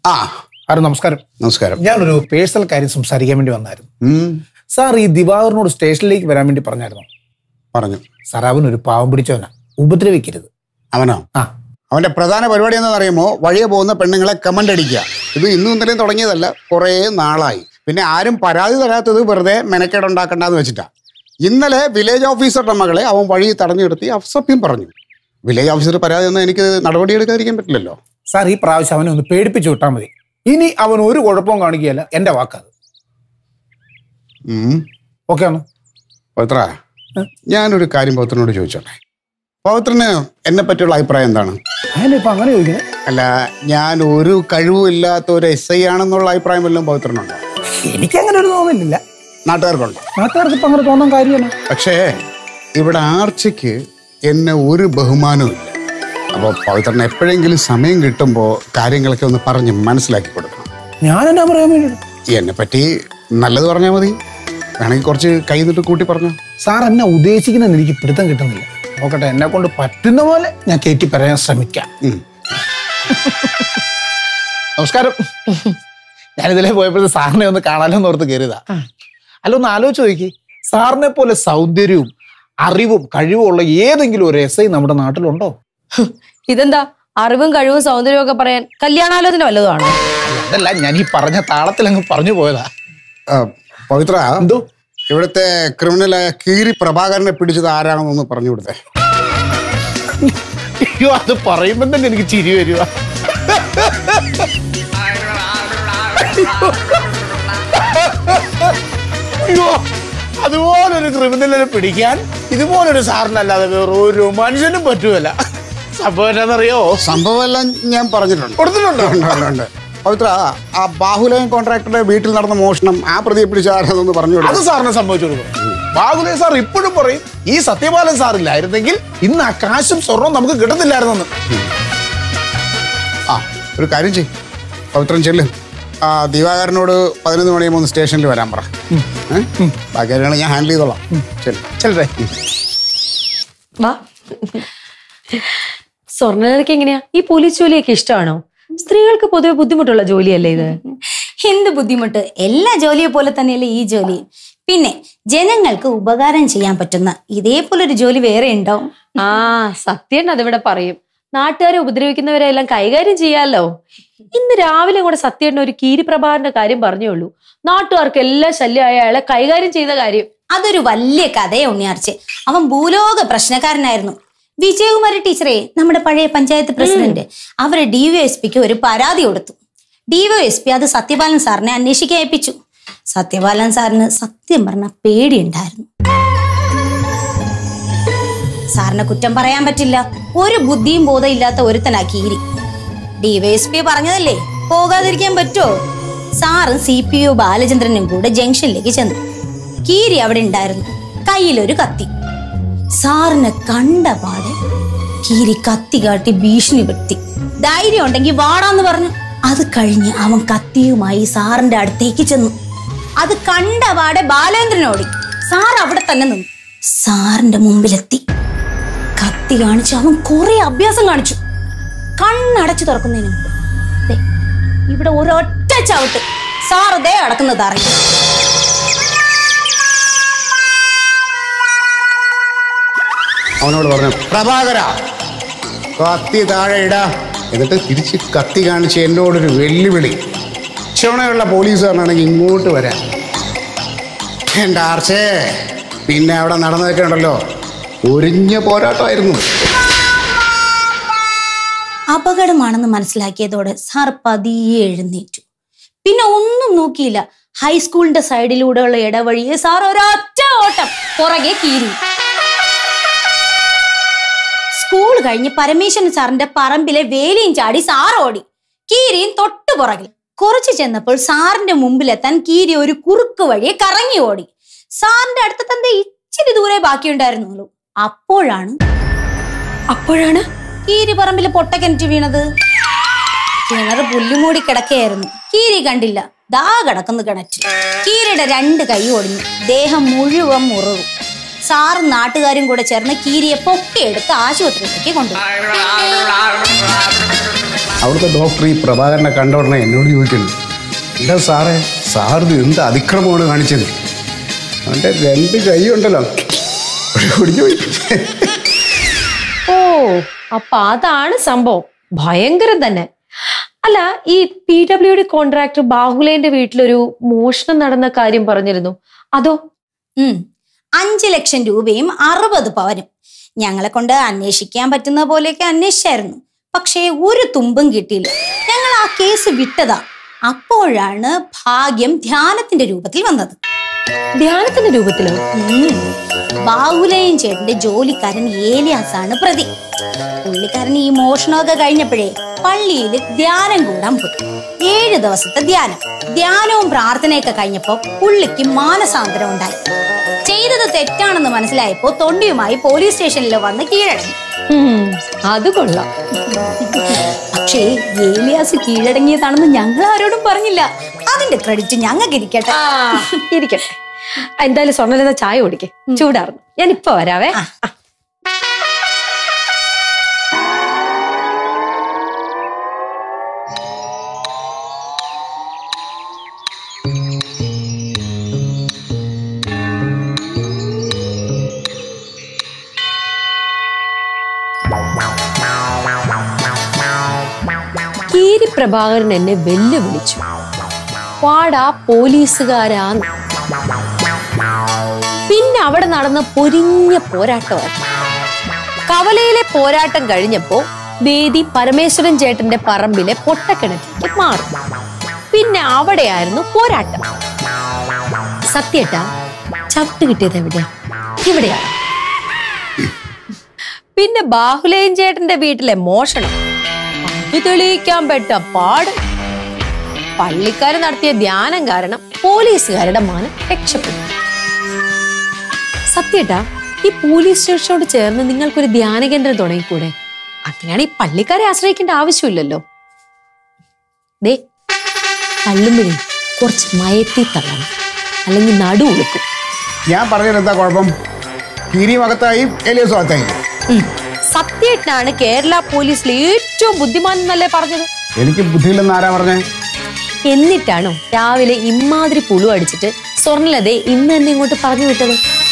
നമസ്കാരം. നമസ്കാരം. ഞാനൊരു പേഴ്സണൽ കാര്യം സംസാരിക്കാൻ വേണ്ടി വന്നായിരുന്നു. സാർ ഈ ദിവാകരനോട് സ്റ്റേഷനിലേക്ക് വരാൻ വേണ്ടി പറഞ്ഞായിരുന്നു. പറഞ്ഞു. സാർ അവനൊരു പാവം പിടിച്ചവനാ, ഉപദ്രവിക്കരുത്. അവനോ? അവന്റെ പ്രധാന പരിപാടി എന്താണെന്ന് അറിയുമോ? വഴിയെ പോകുന്ന പെണ്ണുങ്ങളെ കമന്റ് അടിക്കുക. ഇത് ഇന്നും ഇന്നലെയും തുടങ്ങിയതല്ല, കുറേ നാളായി. പിന്നെ ആരും പരാതി തരാത്തത് വെറുതെ മെനക്കേടുണ്ടാക്കണ്ടെന്ന് വെച്ചിട്ടാ. ഇന്നലെ വില്ലേജ് ഓഫീസറുടെ മകളെ അവൻ വഴി തടഞ്ഞു നിർത്തി അസഭ്യം പറഞ്ഞു. വില്ലേജ് ഓഫീസർ പരാതി ഒന്നും എനിക്ക് നടപടിയെടുക്കാതിരിക്കാൻ പറ്റില്ലല്ലോ. സാർ ഈ പ്രാവശ്യം അവനെ ഒന്ന് പേടിപ്പിച്ചു വിട്ടാൽ മതി. ഇനി അവൻ ഒരു കുഴപ്പവും കാണിക്കുകയല്ല, എന്റെ വാക്കത്. ഓക്കെ ആണോ? പവിത്ര, ഞാനൊരു കാര്യം പവിത്രനോട് ചോദിച്ചോട്ടെ. പവിത്രന് എന്നെ പറ്റിയുള്ള അഭിപ്രായം എന്താണ്? ഇപ്പൊ അങ്ങനെ ചോദിക്കുന്നത്? അല്ല, ഞാൻ ഒരു കഴിവുമില്ലാത്ത ഒരു SI ആണെന്നുള്ള അഭിപ്രായം വല്ലതും പവിത്രനുണ്ടോ? എനിക്കങ്ങനെ ഒരു തോന്നലില്ല. നാട്ടുകാർക്കുണ്ടോ? നാട്ടുകാർക്ക് ഇപ്പൊ അങ്ങനെ തോന്നാൻ കാര്യമാണ്. പക്ഷേ ഇവിടെ ആർച്ചയ്ക്ക് എന്നെ ഒരു ബഹുമാനവും ഇല്ല. അപ്പോൾ പവിത്രന് എപ്പോഴെങ്കിലും സമയം കിട്ടുമ്പോൾ കാര്യങ്ങളൊക്കെ ഒന്ന് പറഞ്ഞ് മനസ്സിലാക്കി കൊടുക്കണം. ഞാൻ എന്നാ പറയാൻ വേണ്ടി? എന്നെ പറ്റി നല്ലത് പറഞ്ഞാൽ മതി. വേണമെങ്കിൽ കുറച്ച് കൈ നിട്ട് കൂട്ടി പറഞ്ഞു. സാർ എന്നെ ഉദ്ദേശിക്കുന്നത് എനിക്ക് പിടുത്തം കിട്ടുന്നില്ല. നോക്കട്ടെ, എന്നെ കൊണ്ട് പറ്റുന്ന പോലെ ഞാൻ കയറ്റി പറയാൻ ശ്രമിക്കാം. നമസ്കാരം. ഞാനിതിലേ പോയപ്പോഴത്തെ സാറിനെ ഒന്ന് കാണാലോ എന്നോർത്ത് കയറിയതാ. അല്ല, ഒന്ന് ആലോചിച്ച് നോക്കി, സാറിനെ പോലെ സൗന്ദര്യവും അറിവും കഴിവും ഉള്ള ഏതെങ്കിലും ഒരു SI നമ്മുടെ നാട്ടിലുണ്ടോ? ഇതെന്താ അറിവും കഴിവും സൗന്ദര്യവും ഒക്കെ പറയാൻ കല്യാണാലോചന വല്ലതുമാണ്? അതല്ല, ഞാൻ ഈ പറഞ്ഞ താളത്തിൽ അങ്ങ് പറഞ്ഞു പോയതാ. പവിത്ര, എന്തോ ഇവിടുത്തെ ക്രിമിനലായ കീരി പ്രഭാകരനെ പിടിച്ചത് ആരാണെന്നൊന്ന് പറഞ്ഞു കൊടുത്തേ. അയ്യോ, അത് പറയുമ്പോൾ തന്നെ എനിക്ക് ചിരി വരുക. അയ്യോ, അതുപോലൊരു ക്രിമിനലിനെ പിടിക്കാൻ ഇതുപോലൊരു സാറിനല്ലാതെ വേറെ ഒരു മനുഷ്യനും പറ്റുമല്ല. സംഭവം എന്താണെന്നറിയോ? സംഭവമെല്ലാം ഞാൻ പറഞ്ഞിട്ടുണ്ട്. കൊടുത്തിട്ടുണ്ടോ? പവിത്ര, ആ ബാഹുലയൻ കോൺട്രാക്ടറുടെ വീട്ടിൽ നടന്ന മോഷണം ആ പ്രതിയെ പിടിച്ച ആരാണെന്ന് പറഞ്ഞു കൊടുക്കും. അത് സാറിനെ സംഭവിച്ചു കൊടുക്കും. ബാഹുലയൻ സാർ ഇപ്പോഴും പറയും, ഈ സത്യപാലൻ സാറില്ലായിരുന്നെങ്കിൽ ഇന്ന് ആ കാശും സ്വർണവും നമുക്ക് കിട്ടത്തില്ലായിരുന്നെന്ന്. ഒരു കാര്യം ചെയ്യും, പവിത്രൻ ചെല്ല്. ദിവാകരനോട് 11 മണിയാകുമ്പോൾ ഒന്ന് സ്റ്റേഷനിൽ വരാൻ പറ. ബാക്കി കാര്യങ്ങൾ ഞാൻ ഹാൻഡിൽ ചെയ്തോളാം. ചെല്ലേ. സ്വർണ്ണക്ക് എങ്ങനെയാ ഈ പോലീസ് ജോലിയൊക്കെ ഇഷ്ടമാണോ? സ്ത്രീകൾക്ക് പൊതുവെ ബുദ്ധിമുട്ടുള്ള ജോലിയല്ലേ ഇത്? എന്ത് ബുദ്ധിമുട്ട്? എല്ലാ ജോലിയെ പോലെ തന്നെയല്ലേ ഈ ജോലി. പിന്നെ ജനങ്ങൾക്ക് ഉപകാരം ചെയ്യാൻ പറ്റുന്ന ഇതേപോലൊരു ജോലി വേറെ ഉണ്ടാവും. സത്യം അതിവിടെ പറയും. നാട്ടുകാരെ ഉപദ്രവിക്കുന്നവരെ എല്ലാം കൈകാര്യം ചെയ്യാമല്ലോ. ഇന്ന് രാവിലെ കൂടെ സത്യേട്ടൻ ഒരു കീരിപ്രഭാകരന്റെ കാര്യം പറഞ്ഞോളൂ. നാട്ടുകാർക്ക് എല്ലാം ശല്യമായ അയാളെ കൈകാര്യം ചെയ്ത കാര്യം. അതൊരു വലിയ കഥയെ ഉണ്ണിയാർച്ചെ. അവൻ ഭൂലോക പ്രശ്നക്കാരനായിരുന്നു. വിജയകുമാരി ടീച്ചറെ, നമ്മുടെ പഴയ പഞ്ചായത്ത് പ്രസിഡന്റ്, അവരെ DYSPക്ക് ഒരു പരാതി കൊടുത്തു. DYSP അത് സത്യപാലൻ സാറിനെ അന്വേഷിക്കാൻ ഏൽപ്പിച്ചു. സത്യപാലൻ സാറിന് സത്യം പറഞ്ഞ പേടിയുണ്ടായിരുന്നു. സാറിനെ കുറ്റം പറയാൻ പറ്റില്ല. ഒരു ബുദ്ധിയും ബോധം ഇല്ലാത്ത ഒരുത്തനാ കീരി. DYSP പറഞ്ഞതല്ലേ, പോകാതിരിക്കാൻ പറ്റുമോ? സാറും CPO ബാലചന്ദ്രനും കൂടെ ജംഗ്ഷനിലേക്ക് ചെന്നു. കീരി അവിടെ ഉണ്ടായിരുന്നു, കയ്യിലൊരു കത്തി. സാറിനെ കണ്ട പാടെ കീരി കത്തി കാട്ടി ഭീഷണിപ്പെടുത്തി. ധൈര്യം ഉണ്ടെങ്കിൽ വാടാന്ന് പറഞ്ഞു. അത് കഴിഞ്ഞ് അവൻ കത്തിയുമായി സാറിന്റെ അടുത്തേക്ക് ചെന്നു. അത് കണ്ട പാടെ ബാലേന്ദ്രനോടി. സാർ അവിടെ തന്നെ നിന്നു. സാറിന്റെ മുമ്പിലെത്തി കത്തി കാണിച്ച് അവൻ കുറെ അഭ്യാസം കാണിച്ചു. കണ്ണടച്ചു തുറക്കുന്നതിന് മുമ്പ് ഇവിടെ ഒരൊറ്റ ചവിട്ട് സാർ ദേ അടക്കുന്നത് അറിയാം. അവനോട് പറഞ്ഞു, പ്രഭാകര കത്തി താഴെ ഇടാ. എന്നിട്ട് തിരിച്ച് കത്തി കാണിച്ച് എന്നോടൊരു വെല്ലുവിളി. ചുണയുള്ള പോലീസുകാരനാണെങ്കിൽ ഇങ്ങോട്ട് വരാൻ. എൻ്റെ ആർച്ചേ, പിന്നെ അവിടെ നടന്നതൊക്കെ ഉണ്ടല്ലോ, ഒരിഞ്ഞ പോരാട്ടമായിരുന്നു. അപകടമാണെന്ന് മനസ്സിലാക്കിയതോടെ സാർ പതിയെ എഴുന്നേറ്റു. പിന്നെ ഒന്നും നോക്കിയില്ല. ഹൈസ്കൂളിന്റെ സൈഡിലൂടെയുള്ള ഇടവഴിയെ സാർ ഒരൊറ്റ ഓട്ടം, പുറകെ കീരി. സ്കൂൾ കഴിഞ്ഞ് പരമേശ്വരൻ സാറിന്റെ പറമ്പിലെ വേലിയും ചാടി സാർ ഓടി. കീരിയും തൊട്ടു പുറകിൽ. കുറച്ച് ചെന്നപ്പോൾ സാറിന്റെ മുമ്പിലെത്താൻ കീരി ഒരു കുറുക്ക് വഴിയെ കറങ്ങി ഓടി. സാറിന്റെ അടുത്ത് തന്നെ ഇച്ചിരി ദൂരെ ബാക്കിയുണ്ടായിരുന്നുള്ളൂ. അപ്പോഴാണ് കീരി പറമ്പിൽ പൊട്ടക്കിണറ്റ് വീണത്. കിണർ പുല്ലുമൂടി കിടക്കുകയായിരുന്നു. കീരി കണ്ടില്ല. ദാ കിടക്കുന്നു കിണറ്റ്. കീരിയുടെ 2 കൈ ഒടിഞ്ഞു, ദേഹം മുഴുവൻ മുറിവും. സാറും നാട്ടുകാരും കൂടെ ചേർന്ന് കീരിയെ പൊക്കിയെടുത്ത് ആശുപത്രിയിലേക്ക് കൊണ്ടുപോയി. അവിടുത്തെ ഡോക്ടർ ഈ പ്രഭാകരനെ കണ്ട ഉടനെ എന്നോട് ചോദിക്കുന്നു, എന്താ സാറേ സാറിത് എന്ത് അതിക്രമമാണ് കാണിച്ചത്? അവൻ്റെ 2 കൈ ഉണ്ടല്ലോ കുടിച്ചുപോയി. ഓ അപ്പൊ അതാണ് സംഭവം. ഭയങ്കരം തന്നെ. അല്ല, ഈ PWD കോൺട്രാക്ടർ ബാഹുലേന്റെ വീട്ടിലൊരു മോഷണം നടന്ന കാര്യം പറഞ്ഞിരുന്നു, അതോ? 5 ലക്ഷം രൂപയും 60 പവനും. ഞങ്ങളെ കൊണ്ട് അന്വേഷിക്കാൻ പറ്റുന്ന പോലെയൊക്കെ അന്വേഷിച്ചായിരുന്നു. പക്ഷേ ഒരു തുമ്പും കിട്ടിയില്ല. ഞങ്ങൾ ആ കേസ് വിട്ടതാ. അപ്പോഴാണ് ഭാഗ്യം ധ്യാനത്തിന്റെ രൂപത്തിൽ വന്നത്. ധ്യാനത്തിന്റെ രൂപത്തിലോ? ബാഹുലയും ചേട്ടന്റെ ജോലിക്കാരൻ ഏലിയാസാണ് പ്രതി. പുള്ളിക്കാരൻ ഈ മോഷണമൊക്കെ കഴിഞ്ഞപ്പോഴേ പള്ളിയിൽ ധ്യാനം കൂടാൻ പോയി. 7 ദിവസത്തെ ധ്യാനവും പ്രാർത്ഥനയൊക്കെ കഴിഞ്ഞപ്പോ പുള്ളിക്ക് മാനസാന്തരം ഉണ്ടായി. ചെയ്തത് തെറ്റാണെന്ന് മനസ്സിലായപ്പോ തൊണ്ടിയുമായി പോലീസ് സ്റ്റേഷനിൽ വന്ന് കീഴടങ്ങി. അത് കൊള്ളാം. പക്ഷേ ഏലിയാസ് കീഴടങ്ങിയതാണെന്ന് ഞങ്ങൾ ആരോടും പറഞ്ഞില്ല. അതിന്റെ ക്രെഡിറ്റ് ഞങ്ങൾക്ക് ഇരിക്കട്ടെ. ഇരിക്കട്ടെ. എന്തായാലും സ്വർണ്ണലത ചായ കുടിക്കേ, ചൂടാറുന്നു. ഞാൻ ഇപ്പൊ വരാവേ. കീരി പ്രഭാകരൻ എന്നെ വെല്ലുവിളിച്ചു, പാടാ പോലീസുകാരാന്ന്. പിന്നെ അവിടെ നടന്ന പൊരിഞ്ഞ പോരാട്ടമായിരുന്നു. കവലയിലെ പോരാട്ടം കഴിഞ്ഞപ്പോ വേദി പരമേശ്വരൻ ചേട്ടന്റെ പറമ്പിലെ പൊട്ടക്കിണറ്റിലേക്ക് മാറും. പിന്നെ അവിടെയായിരുന്നു പോരാട്ടം. സത്യേട്ടാ, ചവിട്ട് കിട്ടിയത് എവിടെയാ? ഇവിടെയാണ്. പിന്നെ ബാഹുലേയൻ ചേട്ടന്റെ വീട്ടിലെ മോഷണം, അത് തെളിയിക്കാൻ പെട്ട പാട്. പള്ളിക്കാർ നടത്തിയ ധ്യാനം കാരണം പോലീസുകാരുടെ മാനം രക്ഷപ്പെട്ടു. സത്യേട്ടാ, ഈ പോലീസ് സ്റ്റേഷനോട് ചേർന്ന് നിങ്ങൾക്കൊരു ധ്യാന കേന്ദ്രം തുടങ്ങിക്കൂടെ? അങ്ങനെയാണ് ഈ പള്ളിക്കാരെ ആശ്രയിക്കേണ്ട ആവശ്യമില്ലല്ലോ. ദേ, തള്ളുമ്പോഴേ കുറച്ച് മയത്തി തള്ളണം, അല്ലെങ്കിൽ നടു ഉളുക്കും. ഞാൻ പറഞ്ഞത് എന്താ കുഴപ്പം? കീരിയും അകത്തായി ഏലിയാസും അകത്തായി. സത്യേട്ടനാണ് കേരള പോലീസിൽ ഏറ്റവും ബുദ്ധിമാൻ എന്നല്ലേ പറഞ്ഞത്? എനിക്ക് ബുദ്ധിയില്ലെന്ന് ആരാ പറഞ്ഞേ? എന്നിട്ടാണോ രാവിലെ ഇമ്മാതിരി പുളു അടിച്ചിട്ട് സ്വർണ്ണലതയെ ഇന്ന് തന്നെ ഇങ്ങോട്ട് പറഞ്ഞു വിട്ടത്?